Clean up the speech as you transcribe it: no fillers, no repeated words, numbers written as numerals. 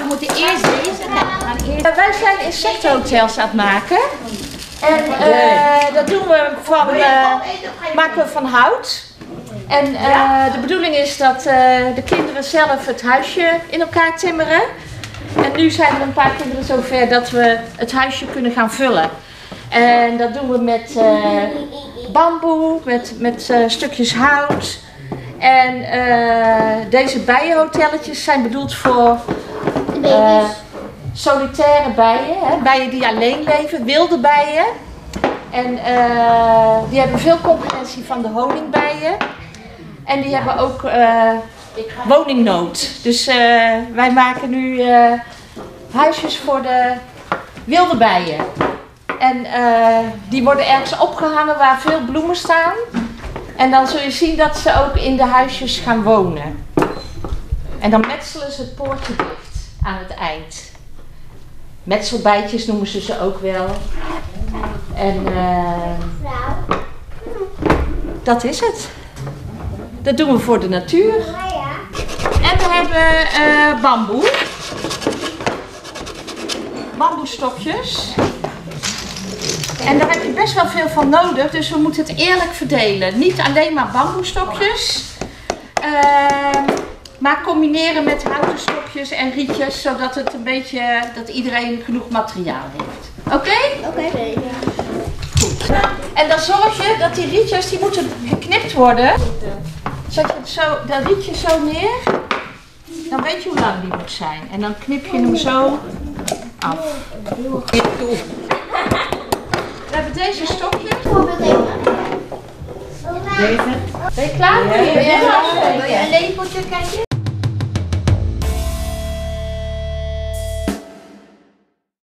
we moeten eerst deze. Wij zijn insectenhotels aan het maken. En dat doen we maken we van hout. En de bedoeling is dat de kinderen zelf het huisje in elkaar timmeren. En nu zijn er een paar kinderen zover dat we het huisje kunnen gaan vullen. En dat doen we met bamboe, met stukjes hout. En deze bijenhotelletjes zijn bedoeld voor solitaire bijen. Hè? Bijen die alleen leven, wilde bijen. En die hebben veel concurrentie van de honingbijen. En die hebben ook woningnood. Dus wij maken nu huisjes voor de wilde bijen. En die worden ergens opgehangen waar veel bloemen staan. En dan zul je zien dat ze ook in de huisjes gaan wonen. En dan metselen ze het poortje dicht aan het eind. Metselbijtjes noemen ze ook wel. En dat is het. Dat doen we voor de natuur. En we hebben bamboe. Bamboestokjes. En daar heb je best wel veel van nodig, dus we moeten het eerlijk verdelen. Niet alleen maar bamboestokjes, maar combineren met houten stokjes en rietjes, zodat het een beetje, dat iedereen genoeg materiaal heeft. Oké? Oké. Goed. En dan zorg je dat die rietjes, die moeten geknipt worden. Zet je het zo, dat rietje zo neer, dan weet je hoe lang die moet zijn. En dan knip je hem zo af. We hebben deze stokjes. Deze. Ben je klaar? Wil je een lepeltje kijken?